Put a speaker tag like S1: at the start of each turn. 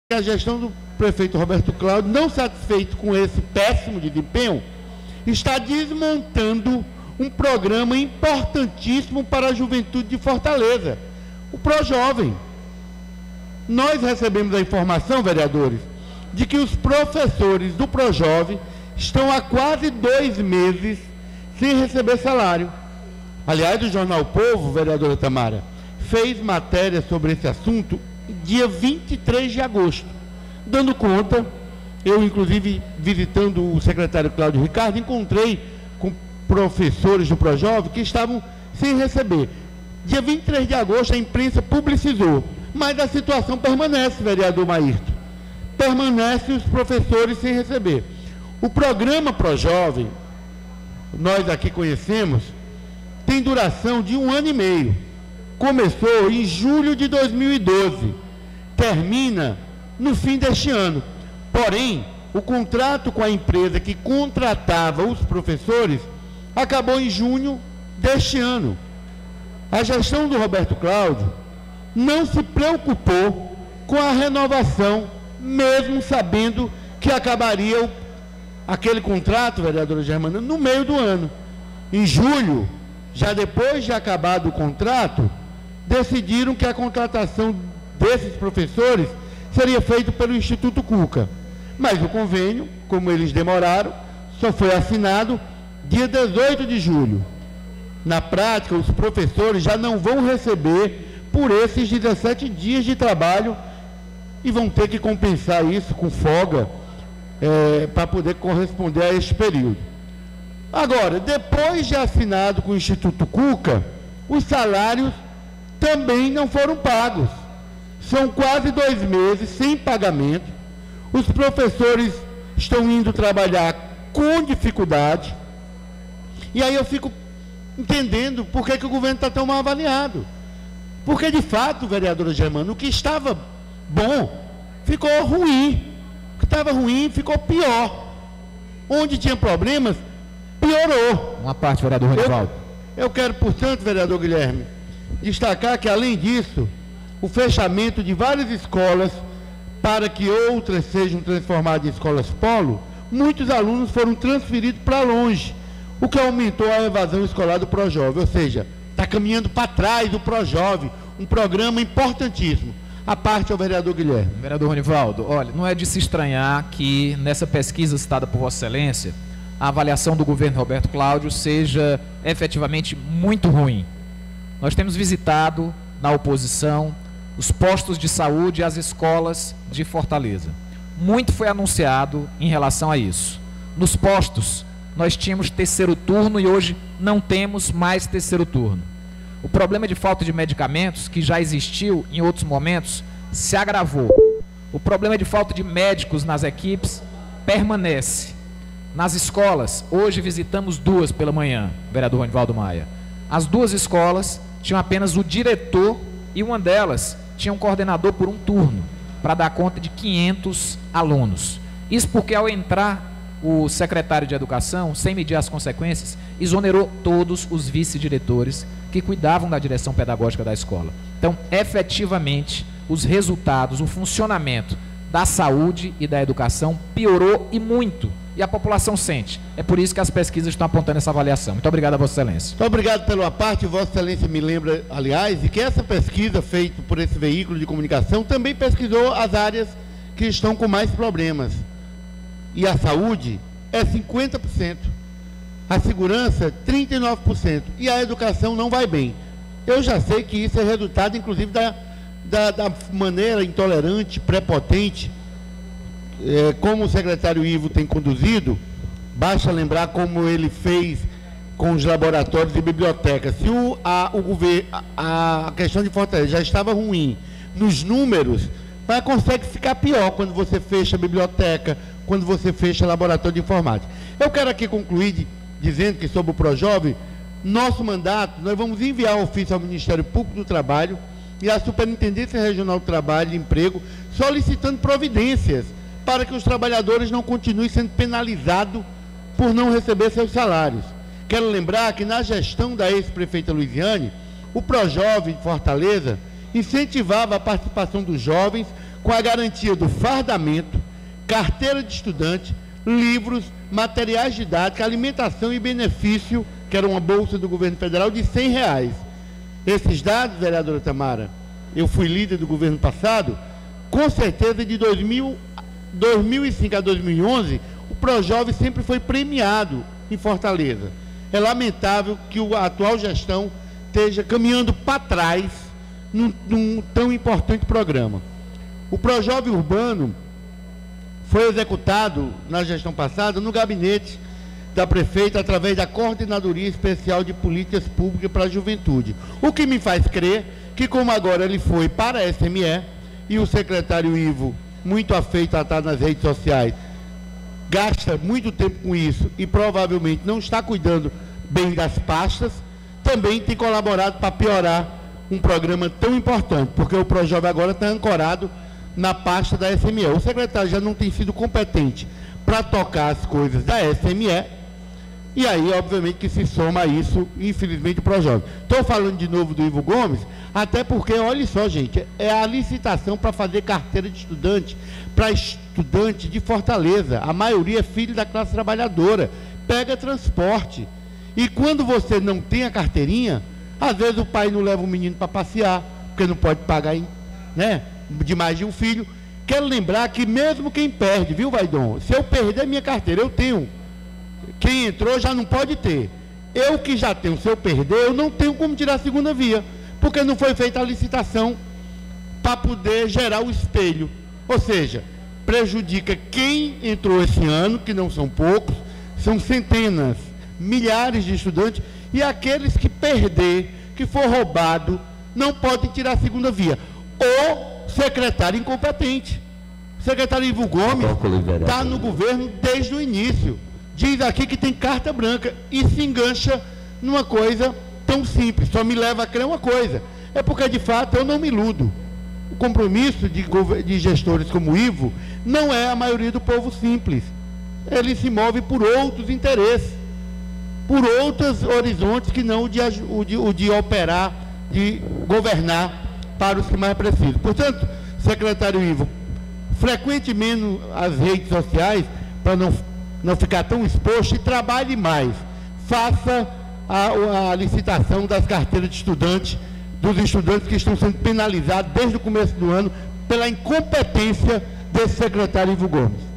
S1: A gestão do prefeito Roberto Cláudio, não satisfeito com esse péssimo desempenho, está desmontando um programa importantíssimo para a juventude de Fortaleza, o ProJovem. Nós recebemos a informação, vereadores, de que os professores do ProJovem estão há quase 2 meses sem receber salário. Aliás, o jornal Povo, vereadora Tamara, fez matéria sobre esse assunto dia 23 de agosto, dando conta, eu inclusive visitando o secretário Cláudio Ricardo, encontrei com professores do ProJovem que estavam sem receber. Dia 23 de agosto a imprensa publicizou, mas a situação permanece, vereador Maírto, permanece os professores sem receber. O programa ProJovem, nós aqui conhecemos, tem duração de 1 ano e meio. Começou em julho de 2012, termina no fim deste ano. Porém, o contrato com a empresa que contratava os professores acabou em junho deste ano. A gestão do Roberto Cláudio não se preocupou com a renovação, mesmo sabendo que acabaria aquele contrato, vereadora Germana, no meio do ano. Em julho, já depois de acabado o contrato, decidiram que a contratação desses professores seria feita pelo Instituto Cuca. Mas o convênio, como eles demoraram, só foi assinado dia 18 de julho. Na prática, os professores já não vão receber por esses 17 dias de trabalho e vão ter que compensar isso com folga para poder corresponder a este período. Agora, depois de assinado com o Instituto Cuca, os salários também não foram pagos. São quase 2 meses sem pagamento. Os professores estão indo trabalhar com dificuldade. E aí eu fico entendendo por que o governo está tão mal avaliado. Porque, de fato, vereadora Germana, o que estava bom ficou ruim. O que estava ruim ficou pior. Onde tinha problemas, piorou.
S2: Uma parte, vereador Ronivaldo.
S1: Eu quero, portanto, vereador Guilherme, destacar que, além disso, o fechamento de várias escolas para que outras sejam transformadas em escolas polo, muitos alunos foram transferidos para longe, o que aumentou a evasão escolar do ProJovem, ou seja, está caminhando para trás do ProJovem, um programa importantíssimo. A parte ao vereador Guilherme.
S2: Vereador Ronivaldo, olha, não é de se estranhar que nessa pesquisa citada por Vossa Excelência, a avaliação do governo Roberto Cláudio seja efetivamente muito ruim. Nós temos visitado, na oposição, os postos de saúde e as escolas de Fortaleza. Muito foi anunciado em relação a isso. Nos postos, nós tínhamos 3º turno e hoje não temos mais 3º turno. O problema de falta de medicamentos, que já existiu em outros momentos, se agravou. O problema de falta de médicos nas equipes permanece. Nas escolas, hoje visitamos 2 pela manhã, vereador Ronivaldo Maia. As 2 escolas tinham apenas o diretor e uma delas tinha um coordenador por um turno, para dar conta de 500 alunos. Isso porque, ao entrar o secretário de Educação, sem medir as consequências, exonerou todos os vice-diretores que cuidavam da direção pedagógica da escola. Então, efetivamente, os resultados, o funcionamento da saúde e da educação piorou e muito. E a população sente. É por isso que as pesquisas estão apontando essa avaliação. Muito obrigado a Vossa Excelência.
S1: Muito obrigado pela parte. Vossa Excelência me lembra, aliás, de que essa pesquisa feita por esse veículo de comunicação também pesquisou as áreas que estão com mais problemas. E a saúde é 50%. A segurança, 39%. E a educação não vai bem. Eu já sei que isso é resultado, inclusive, da maneira intolerante, prepotente, como o secretário Ivo tem conduzido. Basta lembrar como ele fez com os laboratórios e bibliotecas. Se a questão de Fortaleza já estava ruim nos números, mas consegue ficar pior quando você fecha a biblioteca, quando você fecha laboratório de informática. Eu quero aqui concluir dizendo que, sobre o ProJovem, nosso mandato, nós vamos enviar um ofício ao Ministério Público do Trabalho e à Superintendência Regional do Trabalho e Emprego, solicitando providências para que os trabalhadores não continuem sendo penalizados por não receber seus salários. Quero lembrar que, na gestão da ex-prefeita Luiziane, o ProJovem de Fortaleza incentivava a participação dos jovens com a garantia do fardamento, carteira de estudante, livros, materiais didáticos, alimentação e benefício, que era uma bolsa do governo federal, de R$100. Esses dados, vereadora Tamara, eu fui líder do governo passado, com certeza de 2005 a 2011, o Projovem sempre foi premiado em Fortaleza. É lamentável que a atual gestão esteja caminhando para trás num tão importante programa. O Projovem Urbano foi executado na gestão passada no gabinete da prefeita através da Coordenadoria Especial de Políticas Públicas para a Juventude. O que me faz crer que, como agora ele foi para a SME e o secretário Ivo, muito afeito a estar nas redes sociais, gasta muito tempo com isso e provavelmente não está cuidando bem das pastas, também tem colaborado para piorar um programa tão importante, porque o Projovem agora está ancorado na pasta da SME. O secretário já não tem sido competente para tocar as coisas da SME, e aí, obviamente, que se soma a isso, infelizmente, o Projovem. Estou falando de novo do Ivo Gomes, até porque, olha só, gente, é a licitação para fazer carteira de estudante, para estudante de Fortaleza. A maioria é filho da classe trabalhadora, pega transporte. E quando você não tem a carteirinha, às vezes o pai não leva o menino para passear, porque não pode pagar, né, de mais de um filho. Quero lembrar que mesmo quem perde, viu, Vaidon? Se eu perder minha carteira, eu tenho. Quem entrou já não pode ter. Eu que já tenho, se eu perder, eu não tenho como tirar a segunda via, porque não foi feita a licitação para poder gerar o espelho. Ou seja, prejudica quem entrou esse ano, que não são poucos, são centenas, milhares de estudantes, e aqueles que perder, que for roubado, não podem tirar a segunda via. O secretário incompetente. O secretário Ivo Gomes está no governo desde o início. Diz aqui que tem carta branca e se engancha numa coisa tão simples. Só me leva a crer uma coisa. É porque, de fato, eu não me iludo. O compromisso de gestores como o Ivo não é a maioria do povo simples. Ele se move por outros interesses, por outros horizontes que não o de operar, de governar para os que mais precisam. Portanto, secretário Ivo, frequente menos as redes sociais para não ficar tão exposto, e trabalhe mais. Faça a licitação das carteiras de estudante, dos estudantes que estão sendo penalizados desde o começo do ano pela incompetência desse secretário Ivo Gomes.